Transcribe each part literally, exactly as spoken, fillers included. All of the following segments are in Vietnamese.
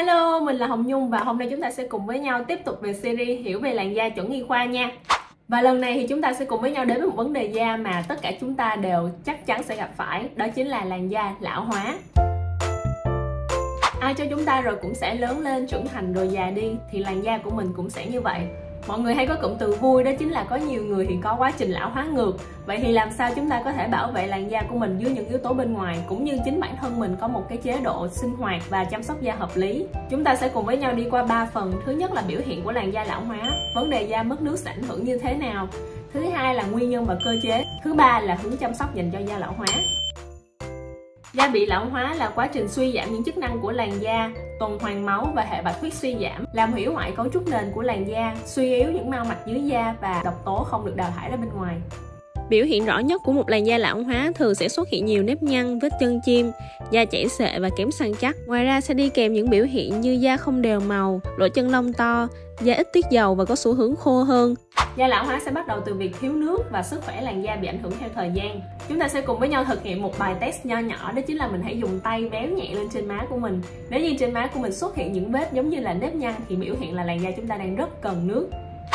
Hello, mình là Hồng Nhung và hôm nay chúng ta sẽ cùng với nhau tiếp tục về series hiểu về làn da chuẩn y khoa nha. Và lần này thì chúng ta sẽ cùng với nhau đến với một vấn đề da mà tất cả chúng ta đều chắc chắn sẽ gặp phải, đó chính là làn da lão hóa. Ai cho chúng ta rồi cũng sẽ lớn lên, trưởng thành rồi già đi thì làn da của mình cũng sẽ như vậy. Mọi người hay có cụm từ vui đó chính là có nhiều người thì có quá trình lão hóa ngược. Vậy thì làm sao chúng ta có thể bảo vệ làn da của mình dưới những yếu tố bên ngoài, cũng như chính bản thân mình có một cái chế độ sinh hoạt và chăm sóc da hợp lý? Chúng ta sẽ cùng với nhau đi qua ba phần. Thứ nhất là biểu hiện của làn da lão hóa, vấn đề da mất nước sẽ ảnh hưởng như thế nào. Thứ hai là nguyên nhân và cơ chế. Thứ ba là hướng chăm sóc dành cho da lão hóa. Da bị lão hóa là quá trình suy giảm những chức năng của làn da, tuần hoàn máu và hệ bạch huyết suy giảm, làm hủy hoại cấu trúc nền của làn da, suy yếu những mao mạch dưới da và độc tố không được đào thải ra bên ngoài. Biểu hiện rõ nhất của một làn da lão hóa thường sẽ xuất hiện nhiều nếp nhăn, vết chân chim, da chảy xệ và kém săn chắc. Ngoài ra sẽ đi kèm những biểu hiện như da không đều màu, lỗ chân lông to, da ít tiết dầu và có xu hướng khô hơn. Da lão hóa sẽ bắt đầu từ việc thiếu nước và sức khỏe làn da bị ảnh hưởng theo thời gian. Chúng ta sẽ cùng với nhau thực hiện một bài test nho nhỏ, đó chính là mình hãy dùng tay véo nhẹ lên trên má của mình. Nếu như trên má của mình xuất hiện những vết giống như là nếp nhăn thì biểu hiện là làn da chúng ta đang rất cần nước.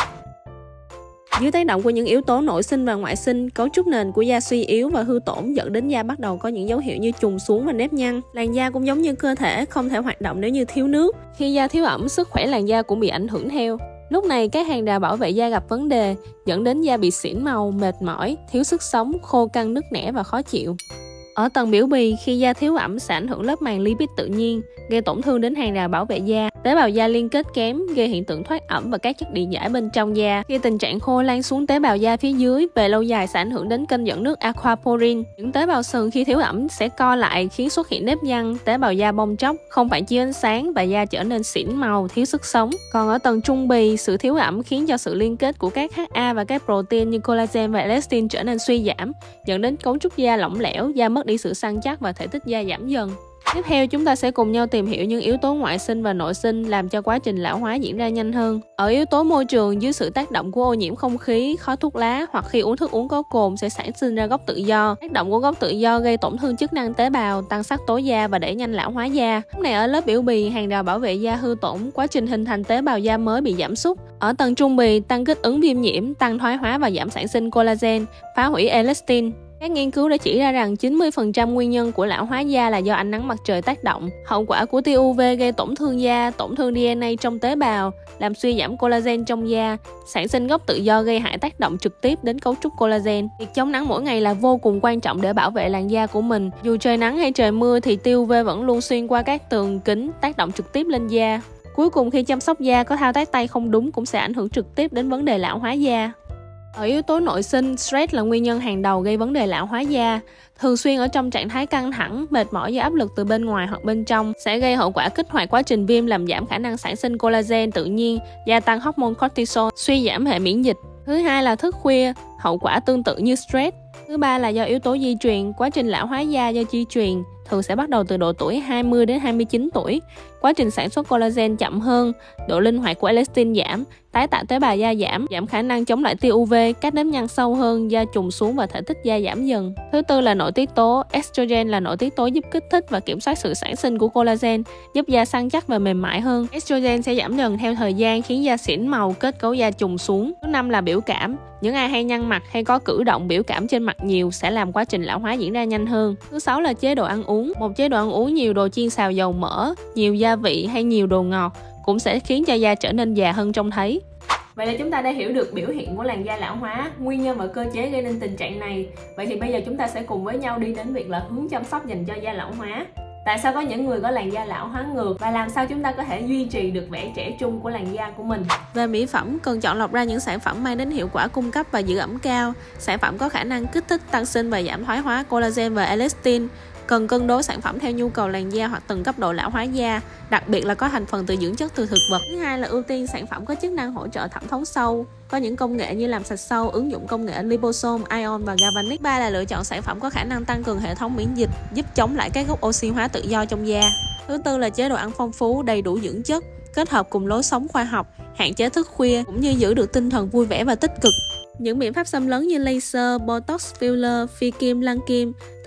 Dưới tác động của những yếu tố nội sinh và ngoại sinh, cấu trúc nền của da suy yếu và hư tổn dẫn đến da bắt đầu có những dấu hiệu như chùng xuống và nếp nhăn. Làn da cũng giống như cơ thể, không thể hoạt động nếu như thiếu nước. Khi da thiếu ẩm, sức khỏe làn da cũng bị ảnh hưởng theo. Lúc này các hàng rào bảo vệ da gặp vấn đề, dẫn đến da bị xỉn màu, mệt mỏi, thiếu sức sống, khô căng nứt nẻ và khó chịu. Ở tầng biểu bì, khi da thiếu ẩm sẽ ảnh hưởng lớp màng lipid tự nhiên, gây tổn thương đến hàng rào bảo vệ da. Tế bào da liên kết kém, gây hiện tượng thoát ẩm và các chất điện giải bên trong da. Khi tình trạng khô lan xuống tế bào da phía dưới, về lâu dài sẽ ảnh hưởng đến kênh dẫn nước aquaporin. Những tế bào sừng khi thiếu ẩm sẽ co lại, khiến xuất hiện nếp nhăn, tế bào da bong tróc, không phản chiếu ánh sáng và da trở nên xỉn màu, thiếu sức sống. Còn ở tầng trung bì, sự thiếu ẩm khiến cho sự liên kết của các hát a và các protein như collagen và elastin trở nên suy giảm, dẫn đến cấu trúc da lỏng lẻo, da mất đi sự săn chắc và thể tích da giảm dần. Tiếp theo chúng ta sẽ cùng nhau tìm hiểu những yếu tố ngoại sinh và nội sinh làm cho quá trình lão hóa diễn ra nhanh hơn. Ở yếu tố môi trường, dưới sự tác động của ô nhiễm không khí, khói thuốc lá hoặc khi uống thức uống có cồn sẽ sản sinh ra gốc tự do. Tác động của gốc tự do gây tổn thương chức năng tế bào, tăng sắc tố da và đẩy nhanh lão hóa da. Lúc này ở lớp biểu bì, hàng rào bảo vệ da hư tổn, quá trình hình thành tế bào da mới bị giảm sút. Ở tầng trung bì, tăng kích ứng viêm nhiễm, tăng thoái hóa và giảm sản sinh collagen, phá hủy elastin. Các nghiên cứu đã chỉ ra rằng chín mươi phần trăm nguyên nhân của lão hóa da là do ánh nắng mặt trời tác động. Hậu quả của tia u vê gây tổn thương da, tổn thương đê en a trong tế bào, làm suy giảm collagen trong da, sản sinh gốc tự do gây hại tác động trực tiếp đến cấu trúc collagen. Việc chống nắng mỗi ngày là vô cùng quan trọng để bảo vệ làn da của mình. Dù trời nắng hay trời mưa thì tia u vê vẫn luôn xuyên qua các tường kính, tác động trực tiếp lên da. Cuối cùng khi chăm sóc da có thao tác tay không đúng cũng sẽ ảnh hưởng trực tiếp đến vấn đề lão hóa da. Ở yếu tố nội sinh, stress là nguyên nhân hàng đầu gây vấn đề lão hóa da. Thường xuyên ở trong trạng thái căng thẳng, mệt mỏi do áp lực từ bên ngoài hoặc bên trong sẽ gây hậu quả kích hoạt quá trình viêm, làm giảm khả năng sản sinh collagen tự nhiên, gia tăng hormone cortisol, suy giảm hệ miễn dịch. Thứ hai là thức khuya, hậu quả tương tự như stress. Thứ ba là do yếu tố di truyền, quá trình lão hóa da do di truyền thường sẽ bắt đầu từ độ tuổi hai mươi đến hai mươi chín tuổi. Quá trình sản xuất collagen chậm hơn, độ linh hoạt của elastin giảm, tái tạo tế bào da giảm, giảm khả năng chống lại tia u vê, các nếp nhăn sâu hơn, da trùng xuống và thể tích da giảm dần. Thứ tư là nội tiết tố. Estrogen là nội tiết tố giúp kích thích và kiểm soát sự sản sinh của collagen, giúp da săn chắc và mềm mại hơn. Estrogen sẽ giảm dần theo thời gian khiến da xỉn màu, kết cấu da trùng xuống. Thứ năm là biểu cảm. Những ai hay nhăn mặt hay có cử động biểu cảm trên mặt nhiều sẽ làm quá trình lão hóa diễn ra nhanh hơn. Thứ sáu là chế độ ăn uống. Một chế độ ăn uống nhiều đồ chiên xào dầu mỡ, nhiều gia vị hay nhiều đồ ngọt cũng sẽ khiến cho da trở nên già hơn trông thấy. Vậy là chúng ta đã hiểu được biểu hiện của làn da lão hóa, nguyên nhân và cơ chế gây nên tình trạng này. Vậy thì bây giờ chúng ta sẽ cùng với nhau đi đến việc là hướng chăm sóc dành cho da lão hóa. Tại sao có những người có làn da lão hóa ngược và làm sao chúng ta có thể duy trì được vẻ trẻ trung của làn da của mình? Về mỹ phẩm, cần chọn lọc ra những sản phẩm mang đến hiệu quả cung cấp và giữ ẩm cao. Sản phẩm có khả năng kích thích tăng sinh và giảm thoái hóa collagen và elastin. Cần cân đối sản phẩm theo nhu cầu làn da hoặc từng cấp độ lão hóa da, đặc biệt là có thành phần từ dưỡng chất từ thực vật. Thứ hai là ưu tiên sản phẩm có chức năng hỗ trợ thẩm thấu sâu, có những công nghệ như làm sạch sâu, ứng dụng công nghệ liposome, ion và galvanic. Ba là lựa chọn sản phẩm có khả năng tăng cường hệ thống miễn dịch, giúp chống lại các gốc oxy hóa tự do trong da. Thứ tư là chế độ ăn phong phú, đầy đủ dưỡng chất, kết hợp cùng lối sống khoa học, hạn chế thức khuya cũng như giữ được tinh thần vui vẻ và tích cực. Những biện pháp xâm lấn như laser, botox, filler, phi kim, lăn kim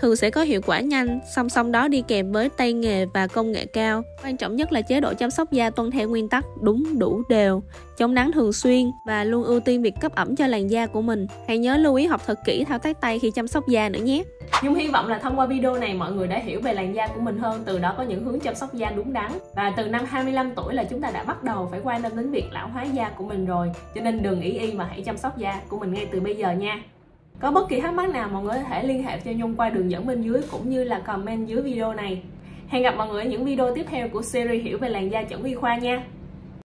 thường sẽ có hiệu quả nhanh, song song đó đi kèm với tay nghề và công nghệ cao. Quan trọng nhất là chế độ chăm sóc da tuân theo nguyên tắc đúng, đủ, đều, chống nắng thường xuyên và luôn ưu tiên việc cấp ẩm cho làn da của mình. Hãy nhớ lưu ý học thật kỹ thao tác tay khi chăm sóc da nữa nhé. Nhung hy vọng là thông qua video này mọi người đã hiểu về làn da của mình hơn, từ đó có những hướng chăm sóc da đúng đắn. Và từ năm hai mươi lăm tuổi là chúng ta đã bắt đầu phải quan tâm đến việc lão hóa da của mình rồi. Cho nên đừng ý y mà hãy chăm sóc da của mình ngay từ bây giờ nha. Có bất kỳ thắc mắc nào mọi người có thể liên hệ cho Nhung qua đường dẫn bên dưới cũng như là comment dưới video này. Hẹn gặp mọi người ở những video tiếp theo của series hiểu về làn da chuẩn y khoa nha.